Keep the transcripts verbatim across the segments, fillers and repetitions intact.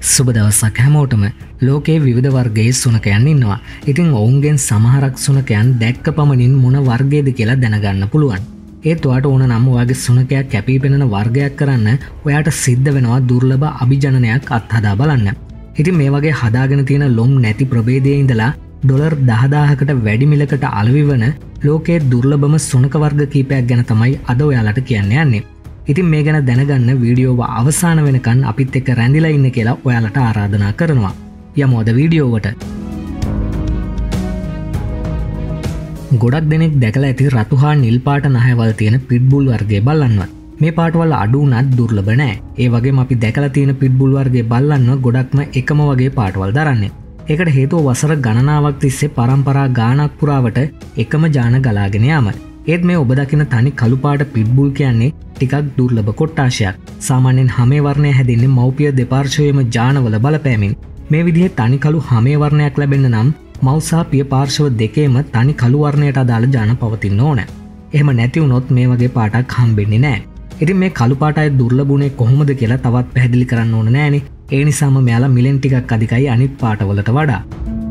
සුබ දවසක් හැමෝටම. ලෝකයේ විවිධ වර්ගයේ සුනකයන් ඉන්නවා. ඉතින් ඔවුන්ගෙන් සමහරක් සුනකයන් දැක්ක පමණින් මොන වර්ගයේද කියලා දැනගන්න පුළුවන්. ඒත් ඔයාට ඕන නම් ඔයාගේ සුනකයා කැපී පෙනෙන වර්ගයක් කරන්න ඔයාට සිද්ධ වෙනවා දුර්ලභ අභිජනනයක් අත්හදා බලන්න. ඉතින් මේ වගේ හදාගෙන තියෙන ලොම් නැති ප්‍රභේදයේ ඉඳලා ඩොලර් දහදාහකට වැඩි මිලකට අලෙවි වන ලෝකයේ දුර්ලභම සුනක වර්ග කීපයක් ගැන තමයි අද ඔයාලට කියන්න යන්නේ. ඉතින් මේ ගැන දැනගන්න වීඩියෝව අවසාන වෙනකන් අපිත් එක්ක රැඳිලා ඉන්න කියලා ඔයාලට ආරාධනා කරනවා. යමු අද වීඩියෝවට. ගොඩක් දෙනෙක් දැකලා ඇති රතු හා නිල් පාට නහයවල් තියෙන පිට්බුල් වර්ගයේ බල්ලන්ව. මේ පාටවල අඩු උනත් දුර්ලභ නැහැ. ඒ වගේම අපි දැකලා තියෙන පිට්බුල් වර්ගයේ බල්ලන්ව ගොඩක්ම එකම වගේ පාටවල් දරන්නේ. ඒකට හේතුව වසර ගණනාවක් තිස්සේ පරම්පරා ගානක් පුරාවට එකම ජාන ගලාගෙන යාම. ඒත් මේ ඔබ දකින තනි කළු පාට පිට්බුල් කියන්නේ ටිකක් දුර්ලභ කොට්ටාශයක්. සාමාන්‍යයෙන් හමේ වර්ණය හැදෙන්නේ මව්පිය දෙපාර්ශ්වයේම ජානවල බලපෑමින්. මේ විදිහේ තනි කළු හමේ වර්ණයක් ලැබෙන්න නම් මව් සහ පිය පාර්ශ්ව දෙකේම තනි කළු වර්ණයට අදාළ ජාන පවතින්න ඕන. එහෙම නැති වුණොත් මේ වගේ පාටක් හම්බෙන්නේ නැහැ. ඉතින් මේ කළු පාටය දුර්ලභුනේ කොහොමද කියලා තවත් පැහැදිලි කරන්න ඕන නෑනේ. ඒ නිසාම මෙයාලා මිලෙන් ටිකක් අධිකයි අනිත් පාටවලට වඩා.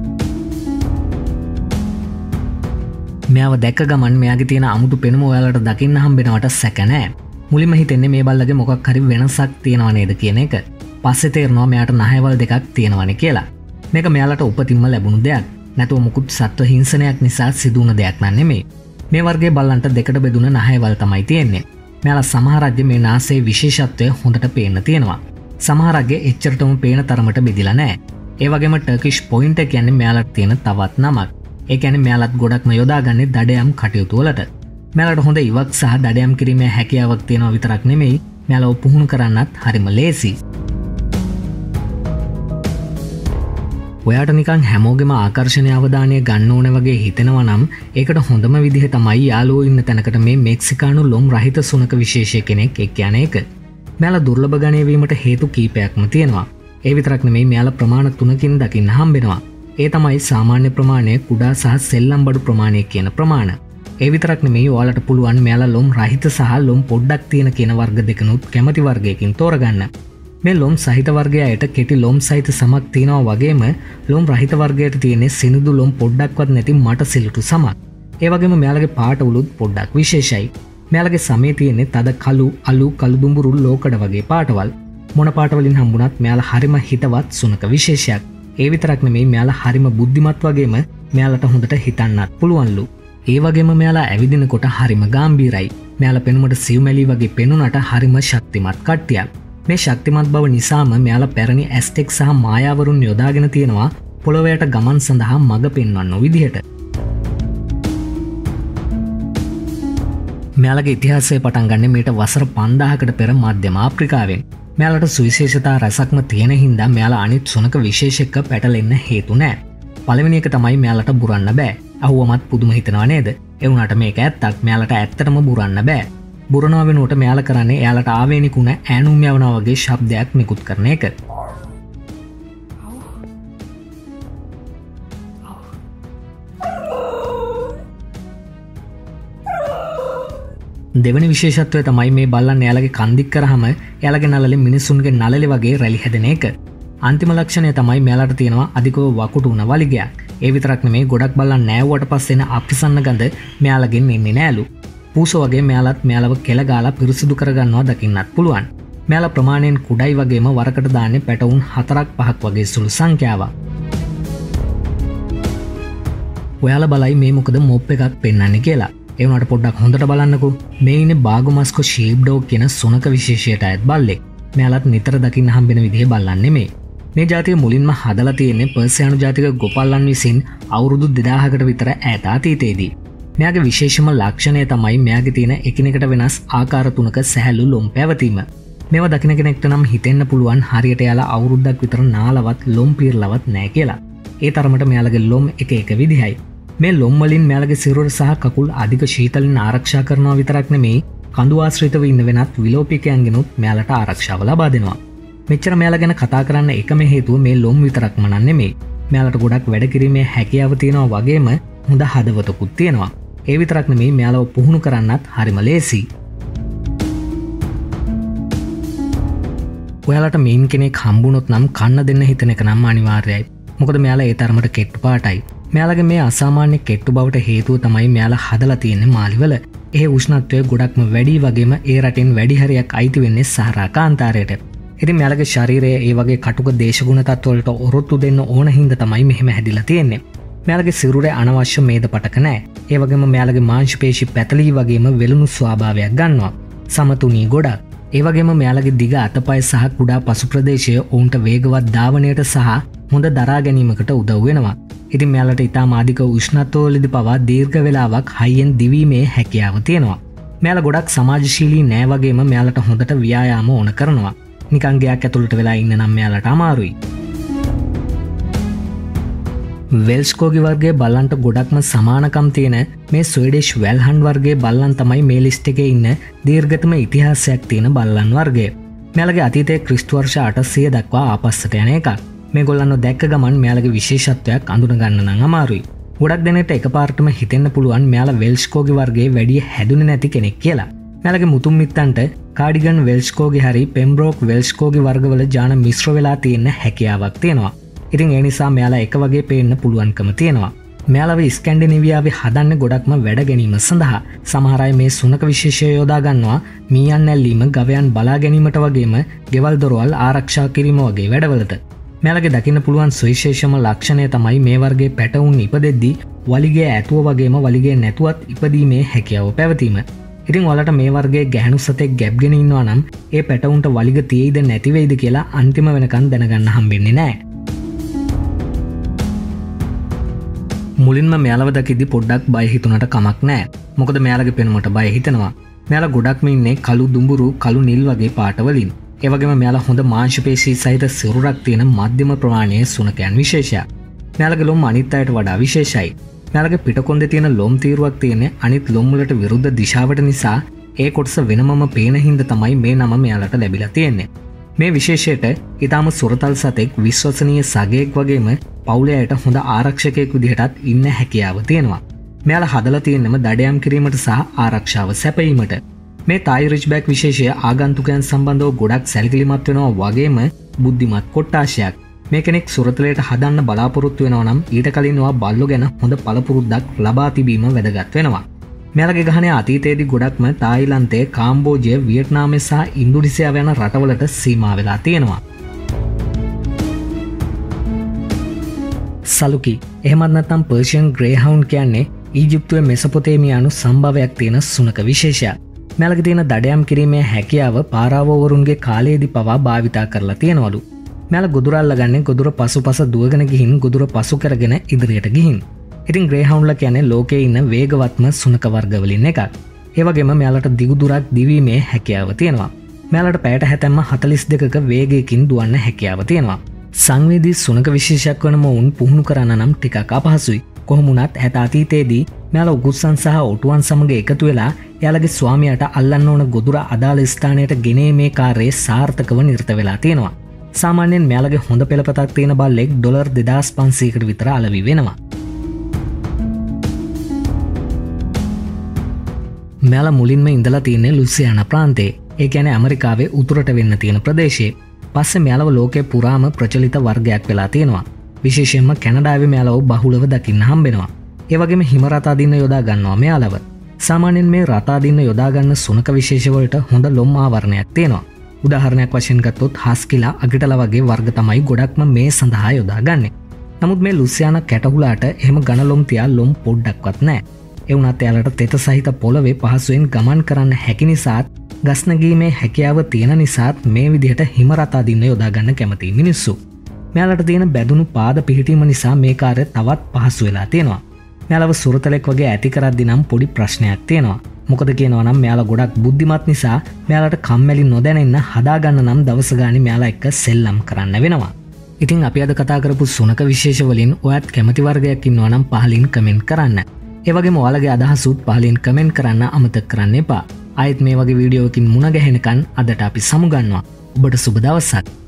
මෙයාව දැක්ක ගමන් මෙයාගේ තියෙන අමුතු පෙනුම ඔයාලට දකින්න හම්බෙනවට සැක නැහැ. මුලින්ම හිතෙන්නේ මේ බල්ලගේ මොකක් හරි වෙනසක් තියෙනව නේද කියන එක. පස්සේ තේරෙනවා මෙයාට නහයවල් දෙකක් තියෙනවනේ කියලා. මේක මෙයාලට උපතින්ම ලැබුණු දෙයක්. නැතුව මුකුත් සත්ව හිංසනයක් නිසා සිදු වුණ දෙයක් නන් නෙමෙයි. මේ වර්ගයේ බල්ලන්ට දෙකට බෙදුන නහයවල් තමයි තියෙන්නේ. මෙයාලා සමහරක්ගේ මේ නාසයේ විශේෂත්වය හොඳට පේන්න තියෙනවා. සමහරක්ගේ එච්චරටම පේන තරමට බෙදිලා නැහැ. ඒ වගේම ටර්කිෂ් පොයින්ටර් කියන්නේ මෙයාලට තියෙන තවත් නමක්. ඒ කියන්නේ මෙයාලත් ගොඩක්ම යොදාගන්නේ දඩයම් කටයුතු වලට. මෙයාලට හොඳ ඉවක් සහ දඩයම් කිරීමේ හැකියාවක් තියෙනවා විතරක් නෙමෙයි මෙයාලව පුහුණු කරන්නත් හරිම ලේසි. ඔයාට නිකන් හැමෝගෙම ආකර්ෂණීය අවධානය ගන්න ඕන වගේ හිතෙනවා නම් ඒකට හොඳම විදිහ තමයි යාළුවෝ ඉන්න තැනකට මේ මෙක්සිකානු ලොම් රහිත සුනක විශේෂය කෙනෙක් එක්ක යන එක. මෙයාලා දුර්ලභ ගණයේ වීමට හේතු කීපයක්ම තියෙනවා. ඒ විතරක් නෙමෙයි මෙයාලා ප්‍රමාණ තුනකින් දකින්න හම්බෙනවා. ඒ තමයි සාමාන්‍ය ප්‍රමාණය, කුඩා සහ සෙල්ලම් බඩු ප්‍රමාණය කියන ප්‍රමාණ. ඒ විතරක් නෙමෙයි ඔයාලට පුළුවන් මෙයාලා ලොම් රහිත සහ ලොම් පොඩ්ඩක් තියෙන කියන වර්ග දෙකනුත් කැමති වර්ගයකින් තෝරගන්න. මේ ලොම් සහිත වර්ගයට කෙටි ලොම් සහිත සමක් තියෙනවා වගේම ලොම් රහිත වර්ගයට තියෙන්නේ සිනිඳු ලොම් පොඩ්ඩක්වත් නැති මට සිලුටු සමක්. ඒ වගේම මෙයාලගේ පාට උලුත් පොඩ්ඩක් විශේෂයි. මෙයාලගේ සමේ තියෙන්නේ තද කළු, අලු, කළු දුඹුරු, ලෝකඩ වගේ පාටවල්. මොන පාටවලින් හම්බුණත් මෙයාලා හරිම හිතවත් සුනක විශේෂයක්. ඒ විතරක් නෙමෙයි මෙයාලා හරිම බුද්ධිමත් වගේම මෙයාලට හොඳට හිතන්නත් පුළුවන්ලු. ඒ වගේම මෙයාලා ඇවිදිනකොට හරිම ගැඹීරයි. මෙයාලා පෙනුමට සිව්මැලි වගේ පෙනුනට හරිම ශක්තිමත් කට්ටියක්. මේ ශක්තිමත් බව නිසාම මෙයාලා පැරණි ඇස්ටෙක් සහ මායාවරුන් යොදාගෙන තියෙනවා පොළොවයට ගමන් සඳහා මඟ පෙන්වන්න විදිහට. මෙයාලගේ ඉතිහාසය පටන් ගන්නේ මීට වසර පන්දාහකට පෙර මධ්‍යම ආෆ්‍රිකාවෙන්. මෙයාලට සුවිශේෂතා රැසක්ම තියෙන හින්දා මෙයාලා අනිත් සුනක විශේෂ එක්ක පැටලෙන්න හේතු නැහැ. පළවෙනි එක තමයි මෙයාලට බුරන්න බෑ. අහුවමත් පුදුම හිතනවා නේද? ඒ වුණාට මේක ඇත්තක්. මෙයාලට ඇත්තටම බුරන්න බෑ. බුරනවා වෙනුවට මෙයාලා කරන්නේ එයාලට ආවේනික උන ඈනුම් යවනවා වගේ ශබ්දයක් නිකුත් කරන එක. දෙවනි විශේෂත්වය තමයි මේ බල්ලන් එයාලගේ කන් දික් කරාම එයාලගේ නළලේ මිනිසුන්ගේ නළලේ වගේ රැලි හැදෙන එක. අන්තිම ලක්ෂණය තමයි මෙයාලට තියෙනවා අධිකව වකුටු උන වලිගයක්. ඒ විතරක් නෙමෙයි ගොඩක් බල්ලන් නෑවුවට පස්සේ එන අප්‍රසන්න ගඳ මෙයාලගෙන් එන්නේ නෑලු. පූසෝ වගේ මෙයාලත් මෙයාලව කෙල ගාලා පිරිසිදු කරගන්නවා දකින්නත් පුළුවන්. මෙයාලා ප්‍රමාණයෙන් කුඩයි වගේම වරකට දාන්නේ පැටවුන් හතරක් පහක් වගේ සුළු සංඛ්‍යාවක්. ඔයාලා බලයි මේ මොකද මොප් එකක් පෙන්වන්නේ කියලා. ඒ වුණාට පොඩ්ඩක් හොඳට බලන්නකෝ. මේ ඉන්නේ බාගොමස්කෝ ෂීප් ඩොග් කියන සුනක විශේෂයට අයත් බල්ලෙක්. මෙයාලත් නිතර දකින්න හම්බෙන විදිහේ බල්ලන් නෙමෙයි. මේ ජාතිය මුලින්ම හදලා තියෙන්නේ පර්සියානු ජාතික ගොපල්ලන් විසින් අවුරුදු දෙදාහකට විතර ඈත අතීතයේදී. මෙයාගේ විශේෂම ලක්ෂණය තමයි මෙයාගේ තියෙන එකිනෙකට වෙනස් ආකාර තුනක සැහැල්ලු ලොම් පැවතීම. මේවා දකින කෙනෙක්ට නම් හිතෙන්න පුළුවන් හරියට යාලා අවුරුද්දක් විතර නාලවත් ලොම් පීරලවත් නැහැ කියලා. ඒ තරමට මෙයාලගේ ලොම් එක එක විදිහයි. මේ ලොම් වලින් මෙයාලගේ සිරුර සහ කකුල් අධික ශීතලින් ආරක්ෂා කරනවා විතරක් නෙමෙයි කඳු ආශ්‍රිතව ඉන්න වෙනත් විලෝපිකයන්ගෙනුත් මෙයාලට ආරක්ෂාව ලබා දෙනවා. මෙච්චර මෙයාලා ගැන කතා කරන්න එකම හේතුව මේ ලොම් විතරක්ම නන් නෙමෙයි. මෙයාලට ගොඩක් වැඩ කිරීමේ හැකියාව තියෙනවා වගේම හොඳ හදවතකුත් තියෙනවා. ඒ විතරක් නෙමෙයි මෙයාලව පුහුණු කරන්නත් හරිම ලේසි. ඔයාලට මේන් කෙනෙක් හම්බුනොත් නම් කන්න දෙන්න හිතන එක නම් අනිවාර්යයි. මොකද මෙයාලා ඒ තරමට කෙට්ටු පාටයි. මෙයාලගේ මේ අසාමාන්‍ය කෙට්ටු බවට හේතුව තමයි මෙයාලා හදලා තියෙන්නේ මාලිවල. ඒ උෂ්ණත්වය ගොඩක්ම වැඩි වගේම ඒ රටින් වැඩි හරියක් අයිති වෙන්නේ සහරා කාන්තාරයට. ඉතින් මෙයාලගේ ශරීරය ඒ වගේ කටුක දේශගුණ තත්ත්වවලට ඔරොත්තු දෙන්න ඕන හින්දා තමයි මෙහෙම හැදිලා තියෙන්නේ. මෙයාලගේ සිරුරේ අනවශ්‍ය මේද පටක නැහැ. ඒ වගේම මෙයාලගේ මාංශ පේශි පැතලී වගේම වෙලුණු ස්වභාවයක් ගන්නවා. සමතුනී ගොඩක්. ඒ වගේම මෙයාලගේ දිග අතපය සහ කුඩා පසු ප්‍රදේශය ඔවුන්ට වේගවත් ධාවනයට සහ හොඳ දරා ගැනීමකට උදව් වෙනවා. ඉතින් මෙයාලට ඉතාම අධික උෂ්ණත්වවලදී පවා දීර්ඝ වේලාවක් හයියෙන් දිවීමේ හැකියාව තියෙනවා. මෙයාලා ගොඩක් සමාජශීලී නෑ වගේම මෙයාලට හොඳට ව්‍යායාම ඕන කරනවා. නිකන් ගයක් ඇතුළට වෙලා ඉන්න නම් මෙයාලට අමාරුයි. වෙල්ෂ් කෝගි වර්ගයේ බල්ලන්ට ගොඩක්ම සමානකම් තියෙන මේ ස්වීඩිෂ් වෙල්හන්ඩ් වර්ගයේ බල්ලන් තමයි මේ ලිස්ට් එකේ ඉන්න දීර්ඝතම ඉතිහාසයක් තියෙන බල්ලන් වර්ගය. මෙයාලගේ අතීතයේ ක්‍රිස්තු වර්ෂ අටසිය දක්වා ආපස්සට යන එකක්. මේගොල්ලන්ව දැක්ක ගමන් මෙයාලගේ විශේෂත්වයක් අඳුන ගන්න නම් අමාරුයි. ගොඩක් දෙනෙක්ට එකපාරටම හිතෙන්න පුළුවන් මෙයාලා වෙල්ෂ් කෝගි වර්ගයේ වැඩි හැදුනේ නැති කෙනෙක් කියලා. මෙයාලගේ මුතුන් මිත්තන්ට කාඩිගන් වෙල්ෂ් කෝගි හරි පෙම්බ්‍රෝක් වෙල්ෂ් කෝගි වර්ගවල ජාන මිශ්‍ර වෙලා තියෙන හැකියාවක් තියෙනවා. ඉතින් ඒ නිසා මෙයාලා එක වගේ පේන්න පුළුවන්කම තියෙනවා. මෙයාලව ස්කැන්ඩිනේවියාවේ හදන්නේ ගොඩක්ම වැඩ ගැනීම සඳහා. සමහර අය මේ සුනක විශේෂය යොදා ගන්නවා මීයන් නැල්ලීම, ගවයන් බලා ගැනීමට වගේම ගෙවල් දොරවල් ආරක්ෂා කිරීම වගේ වැඩවලට. මෙයාලගේ දකින්න පුළුවන් සුවිශේෂම ලක්ෂණය තමයි මේ වර්ගයේ පැටවුන් ඉපදෙද්දී වලිගය ඇතුව වගේම වලිගය නැතුවත් ඉපදීමේ හැකියාව පැවතීම. ඉතින් ඔයාලට මේ වර්ගයේ ගැහණු සතෙක් ගැබ්ගෙන ඉන්නවා නම් ඒ පැටවුන්ට වලිග තියෙයිද නැති වෙයිද කියලා අන්තිම වෙනකන් දැනගන්න හම්බෙන්නේ නැහැ. මුලින්ම මෙයාලව දකිද්දි පොඩ්ඩක් බය හිතුණට කමක් නැහැ. මොකද මෙයාලගේ පෙනුමට බය හිතෙනවා. මෙයාලා ගොඩක්ම ඉන්නේ කළු දුඹුරු, කළු නිල් වගේ පාට වලින්. ඒ වගේම මෙයාලා හොඳ මාංශ පේශී සහිත සිරුරක් තියෙන මධ්‍යම ප්‍රමාණයේ සුනකයන් විශේෂයක්. මෙයාලගේ ලොම් අනිත් අයට වඩා විශේෂයි. මෙයාලගේ පිටකොන්දේ තියෙන ලොම් තීරුවක් තියෙන්නේ අනිත් ලොම් වලට විරුද්ධ දිශාවට නිසා ඒ කොටස වෙනමම පේන හින්දා තමයි මේ නම මෙයාලට ලැබිලා තියෙන්නේ. මේ විශේෂයට ඊටාම සුරතල් සතෙක්, විශ්වසනීය සගයෙක් වගේම පවුලේ අයට හොඳ ආරක්ෂකයෙක් විදිහටත් ඉන්න හැකියාව තියෙනවා. මෙයාලා හදලා තියෙන්නම දඩයම් කිරීමට සහ ආරක්ෂාව සැපයීමට. මේ තායි රිච්බැක් විශේෂය ආගන්තුකයන් සම්බන්ධව ගොඩක් සැලකිලිමත් වෙනවා වගේම බුද්ධිමත් කොට්ටාශයක්. මේ කෙනෙක් සුරතලයට හදන්න බලාපොරොත්තු වෙනවා නම් ඊට කලින් ඔයා බල්ලෝ ගැන හොඳ පළපුරුද්දක් ලබා තිබීම වැදගත් වෙනවා. මෙයාලගේ ගහනේ අතීතයේදී ගොඩක්ම තායිලන්තයේ, කාම්බෝජය, වියට්නාමය සහ ඉන්දුනීසියාව යන රටවලට සීමා වෙලා තියෙනවා. සලුකි එහෙමත් නැත්නම් පර්ෂියන් ග්‍රේහවුන්ඩ් කියන්නේ ඊජිප්තුවේ මෙසොපොතේමියානු සම්භවයක් තියෙන සුනක විශේෂයක්. මෙයාලගේ තියෙන දඩයම් කිරීමේ හැකියාව පාරාවෝවරුන්ගේ කාලයේදී පවා භාවිතා කරලා තියෙනවලු. මෙයාලා ගොදුර අල්ලගන්නේ ගොදුර පසුපස දුවගෙන ගිහින් ගොදුර පසු කරගෙන ඉදිරියට ගිහින්. ඉතින් ග්‍රේහවුන්ඩ්ලා කියන්නේ ලෝකයේ ඉන්න වේගවත්ම සුනක වර්ග වලින් එකක්. ඒ වගේම මෙයාලට දිගු දුරක් දිවීමේ හැකියාව තියෙනවා. මෙයාලට පැයට හැතැම්ම හතලිස් දෙකක වේගයකින් දුවන්න හැකියාව තියෙනවා. සංවේදී සුනක විශේෂයක් වන මොවුන් පුහුණු කරන්න නම් ටිකක් අපහසුයි. කොහොම වුණත් හැත අතීතයේදී මෙයාලා උගුස්සන් සහ ඔටුවන් සමග එකතු වෙලා එයාලගේ ස්වාමියාට අල්ලන්න ඕන ගොදුර අදාළ ස්ථානයට ගෙනීමේ කාර්යයේ සාර්ථකව නිරත වෙලා තියෙනවා. සාමාන්‍යයෙන් මෙයාලගේ හොඳ පෙළපතක් තියෙන බල්ලෙක් ඩොලර් දෙදාස් පන්සීයකට විතර අලවි වෙනවා. මෙයාලා මුලින්ම ඉඳලා තියෙන්නේ ලුසියානා ප්‍රාන්තයේ. ඒ කියන්නේ ඇමරිකාවේ උතුරට වෙන්න තියෙන ප්‍රදේශයේ. පස්සේ මෙයාලව ලෝකේ පුරාම ප්‍රචලිත වර්ගයක් වෙලා තියෙනවා. විශේෂයෙන්ම කැනඩාවේ මෙයාලව බහුලව දකින්න හම්බෙනවා. ඒ වගේම හිම රත අදින්න යොදා ගන්නවා මෙයාලව. සාමාන්‍යයෙන් මේ රත අදින්න යොදා ගන්න සුනක විශේෂ වලට හොඳ ලොම් ආවරණයක් තියෙනවා. උදාහරණයක් වශයෙන් ගත්තොත් හස්කිලා, අගිටලා වගේ වර්ග තමයි ගොඩක්ම මේ සඳහා යොදා ගන්නේ. නමුත් මේ ලුසියානා කැටහුලාට එහෙම ඝන ලොම් තියා ලොම් පොඩ්ඩක්වත් නැහැ. ඒ වුණත් එයාලට තෙත සහිත පොළවේ පහසුවෙන් ගමන් කරන්න හැකි නිසාත්, ගස් නැගීමේ හැකියාව තියෙන නිසාත් මේ විදිහට හිම රත අදින්න යොදා ගන්න කැමති මිනිස්සු. මෙයාලට තියෙන බැදුණු පාද පිහිටීම නිසා මේ කාර්යය තවත් පහසු වෙලා තියෙනවා. මෙයාලව සුරතලෙක් වගේ ඇති කරද්දී නම් පොඩි ප්‍රශ්නයක් තියෙනවා. මොකද කියනවා නම් මෙයාලා ගොඩක් බුද්ධිමත් නිසා මෙයාලට කම්මැලි නොදැනෙන්න හදාගන්න නම් දවස ගානේ මෙයාලා එක්ක සෙල්ලම් කරන්න වෙනවා. ඉතින් අපි අද කතා කරපු සුනක විශේෂ වලින් ඔයත් කැමති වර්ගයක් ඉන්නවා නම් පහලින් කමෙන්ට් කරන්න. ඒ වගේම ඔයාලගේ අදහසුත් පහලින් කමෙන්ට් කරන්න අමතක කරන්න එපා. ආයෙත් මේ වගේ වීඩියෝකින් මුණ ගැහෙනකන් අදට අපි සමුගන්නවා. ඔබට සුබ දවසක්.